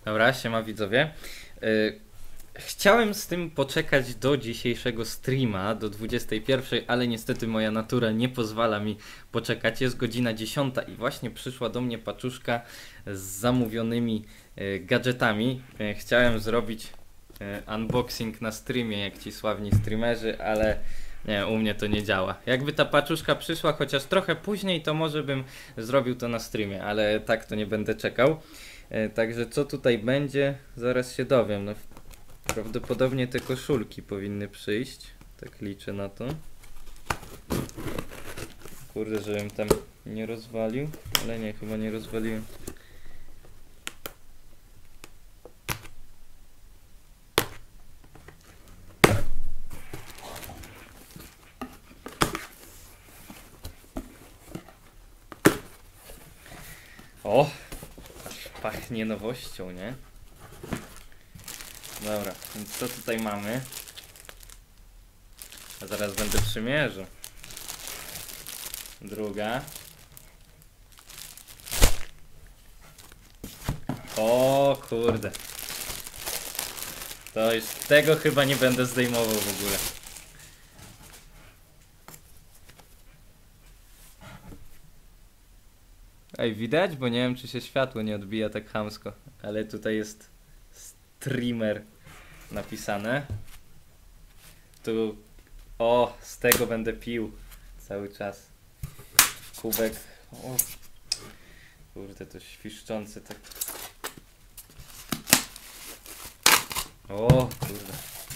Dobra, siema widzowie. Chciałem z tym poczekać do dzisiejszego streama, do 21, ale niestety moja natura nie pozwala mi poczekać. Jest godzina 10 i właśnie przyszła do mnie paczuszka z zamówionymi gadżetami. Chciałem zrobić unboxing na streamie, jak ci sławni streamerzy, ale nie, u mnie to nie działa. Jakby ta paczuszka przyszła chociaż trochę później, to może bym zrobił to na streamie, ale tak to nie będę czekał. Także co tutaj będzie, zaraz się dowiem. No, prawdopodobnie te koszulki powinny przyjść. Tak liczę na to. Kurde, żebym tam nie rozwalił. Ale nie, chyba nie rozwaliłem. O! Aż pachnie nowością, nie? Dobra, więc co tutaj mamy? A zaraz będę przymierzył. Druga. O kurde. To już tego chyba nie będę zdejmował w ogóle. Ej, widać? Bo nie wiem, czy się światło nie odbija tak chamsko. Ale tutaj jest streamer napisane. Tu, o, z tego będę pił cały czas. Kubek. O, kurde, to świszczący tak. O, kurde.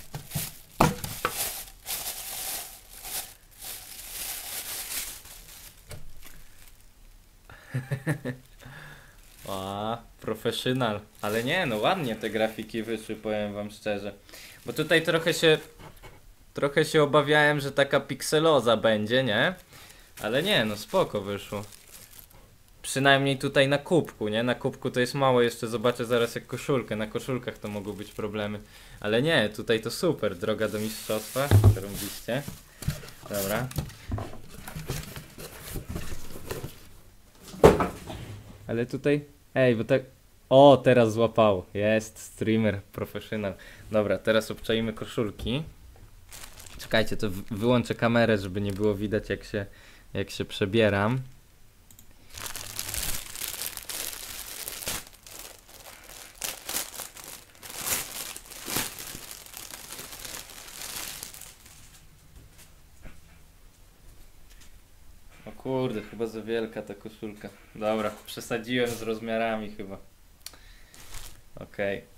A, profesjonal. Ale nie, no ładnie te grafiki wyszły, powiem wam szczerze. Bo tutaj trochę się obawiałem, że taka pikseloza będzie, nie? Ale nie, no spoko wyszło. Przynajmniej tutaj na kubku, nie? Na kubku to jest mało, jeszcze zobaczę zaraz jak koszulkę. Na koszulkach to mogą być problemy. Ale nie, tutaj to super. Droga do mistrzostwa. Robiliście. Dobra. Ale tutaj... Ej, bo tak... O, teraz złapał. Jest streamer, profesjonal. Dobra, teraz obczajmy koszulki. Czekajcie, to wyłączę kamerę, żeby nie było widać jak się przebieram. O kurde, chyba za wielka ta koszulka. Dobra, przesadziłem z rozmiarami chyba. Okej.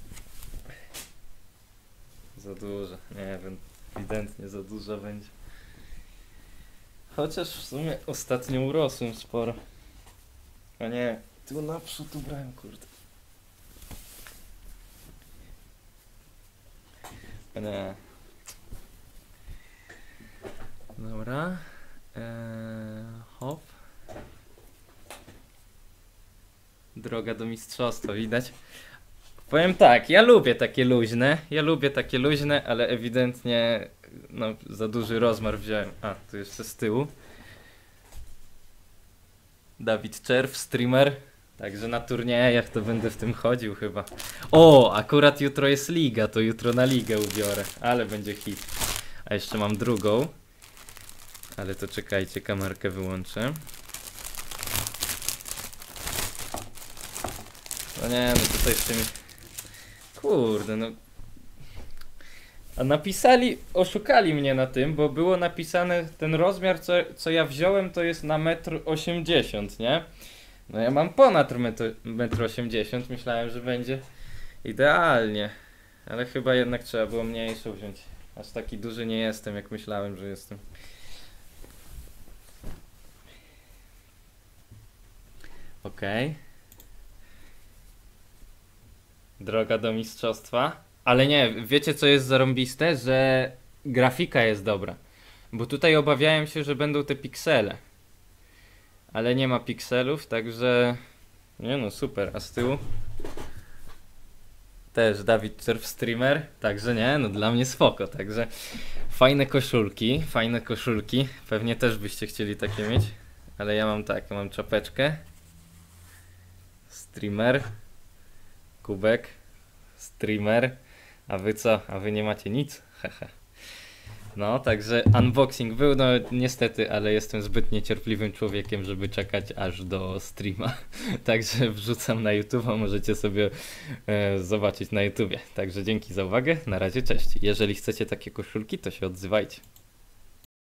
Za dużo, nie wiem, ewidentnie za dużo będzie. Chociaż w sumie ostatnio urosłem sporo. A nie, tu naprzód ubrałem, kurde. A nie. Dobra. Hop. Droga do mistrzostwa, widać? Powiem tak, ja lubię takie luźne, ale ewidentnie no, za duży rozmiar wziąłem. A, tu jeszcze z tyłu. Dawid Czerw, streamer. Także na turniejach to będę w tym chodził chyba. O, akurat jutro jest liga, to jutro na ligę ubiorę, ale będzie hit. A jeszcze mam drugą. Ale to czekajcie, kamerkę wyłączę. No nie, no tutaj z tymi... Kurde, no... A napisali, oszukali mnie na tym, bo było napisane, ten rozmiar, co ja wziąłem, to jest na 1,80 m, nie? No ja mam ponad 1,80 m, myślałem, że będzie idealnie. Ale chyba jednak trzeba było mniejszą wziąć. Aż taki duży nie jestem, jak myślałem, że jestem. Okej. Droga do mistrzostwa. Ale nie, wiecie co jest zarąbiste? Że grafika jest dobra. Bo tutaj obawiałem się, że będą te piksele. Ale nie ma pikselów, także... Nie no, super. A z tyłu? Też Dawid Czerw streamer. Także nie, no dla mnie spoko. Także fajne koszulki, fajne koszulki. Pewnie też byście chcieli takie mieć. Ale ja mam tak, mam czapeczkę. Streamer. Kubek, streamer, a wy co? A wy nie macie nic? Hehe. No, także unboxing był, no niestety, ale jestem zbyt niecierpliwym człowiekiem, żeby czekać aż do streama. Także wrzucam na YouTube'a, możecie sobie zobaczyć na YouTubie. Także dzięki za uwagę, na razie, cześć. Jeżeli chcecie takie koszulki, to się odzywajcie.